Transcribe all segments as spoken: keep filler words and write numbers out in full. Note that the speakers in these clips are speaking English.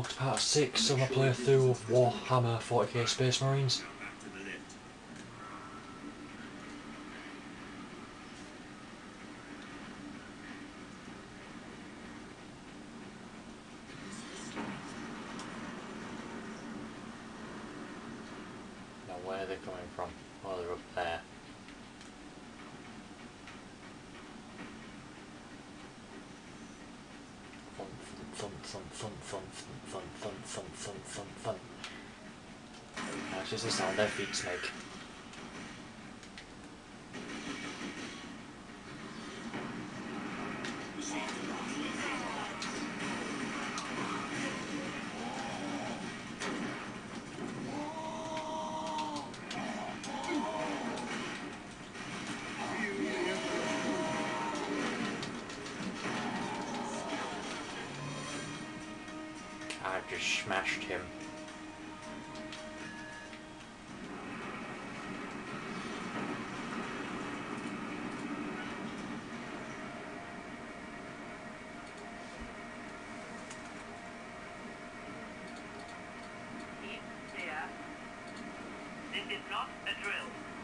to part six of my playthrough of Warhammer forty K Space Marines. Now where are they coming from? Oh, they're up there. Fun, fun, fun, fun, fun, fun, fun, fun, fun, fun, fun, fun. That's just the sound their feet make. I just smashed him. This is not a drill.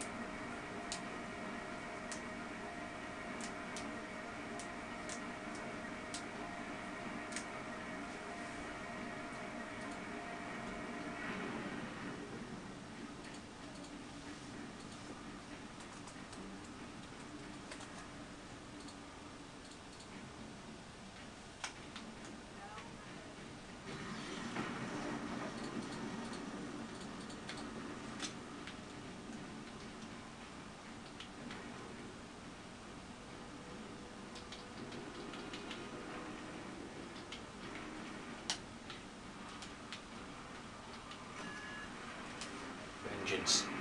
Vengeance.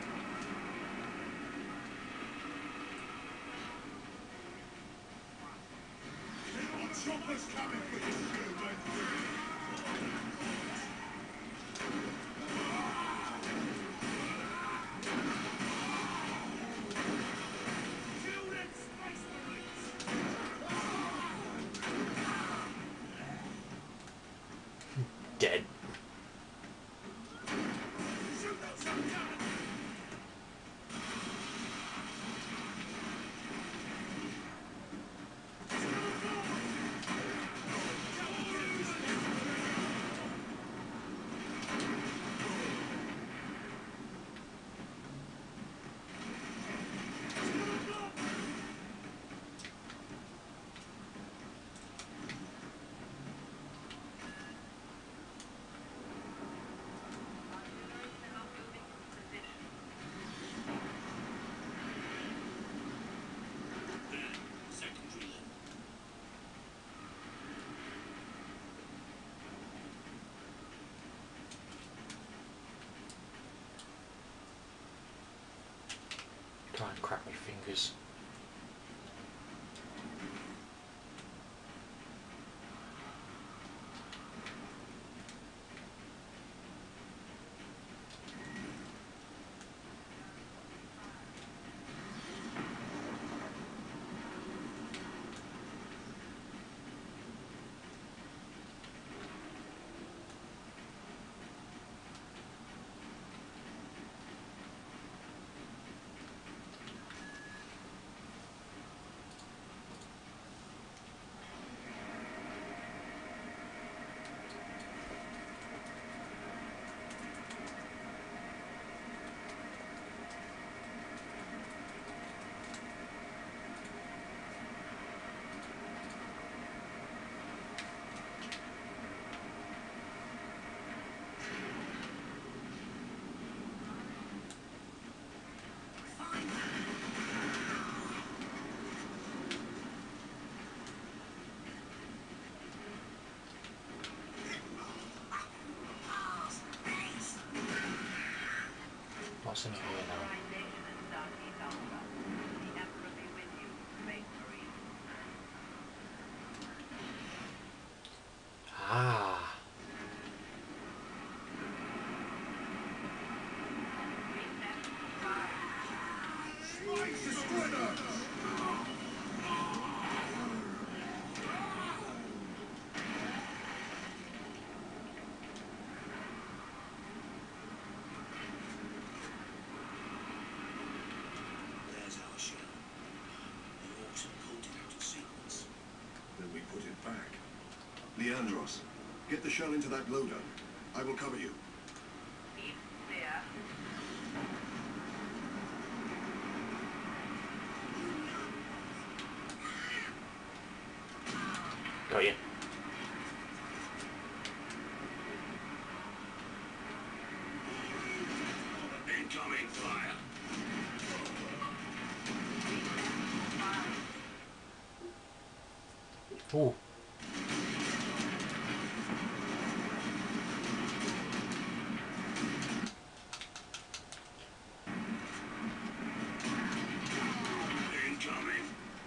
Choppers coming for you, Dead. Try and crack my fingers. Leandros, get the shell into that loader. I will cover you. Keep clear. Got you. Incoming fire. Ooh. Incoming.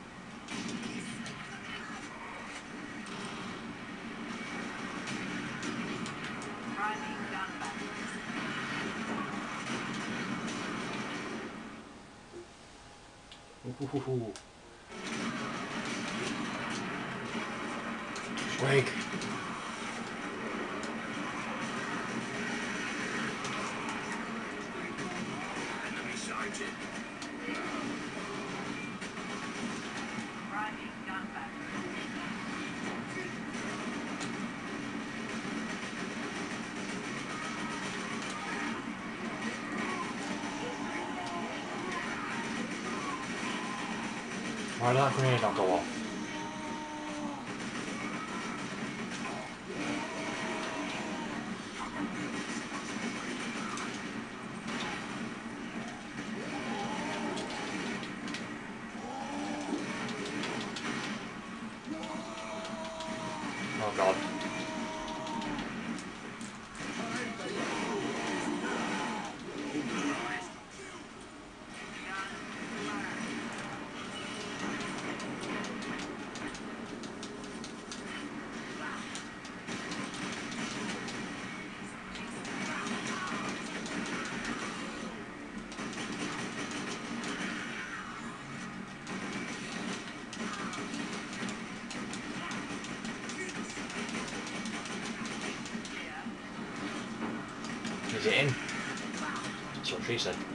Rising gun battery. Ooh. Swag. Enemy sighted. Rising gun battery. Why did that grenade not go off? Oh god. Is it in? That's what she said.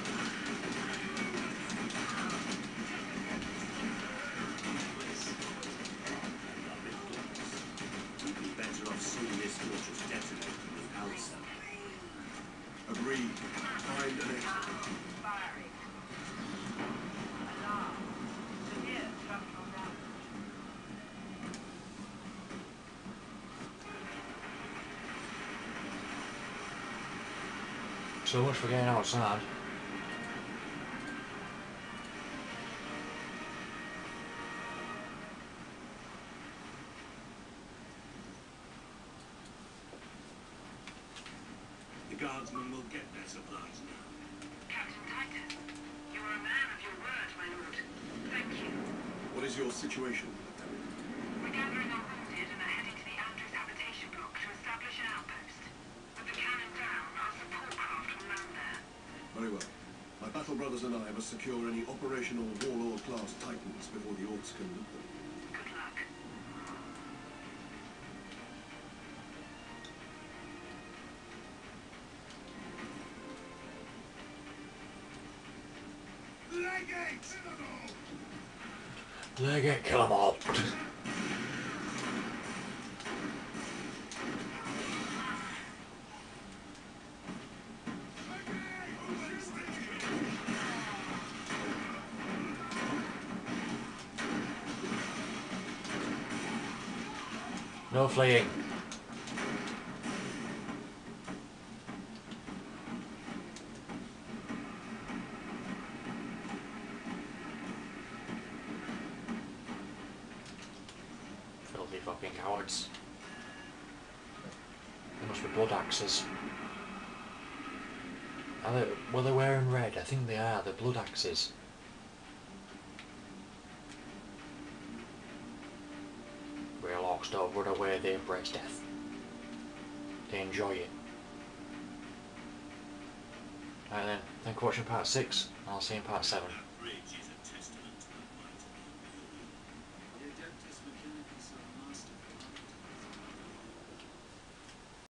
We'd be better off seeing this fortress detonate from the outside. Agreed. Find an exit. Firing. Alarm. Severe structural damage. So much for getting outside. The guardsmen will get their supplies now. Captain Titus, you are a man of your word, my lord. Thank you. What is your situation, Lieutenant? We're gathering our wounded and are heading to the Andrews habitation block to establish an outpost. With the cannon down, our support craft will land there. Very well. My battle brothers and I must secure any operational Warlord-class Titans before the Orcs can loot them. Good luck. Legate! Citadel! Leg it, kill them all. No fleeing. Filthy fucking cowards. They must be blood axes. Are they, were they wearing red? I think they are. They're blood axes. Real orcs don't run away, they embrace death. They enjoy it. Right then, thank you for watching part six, and I'll see you in part seven. Bridge is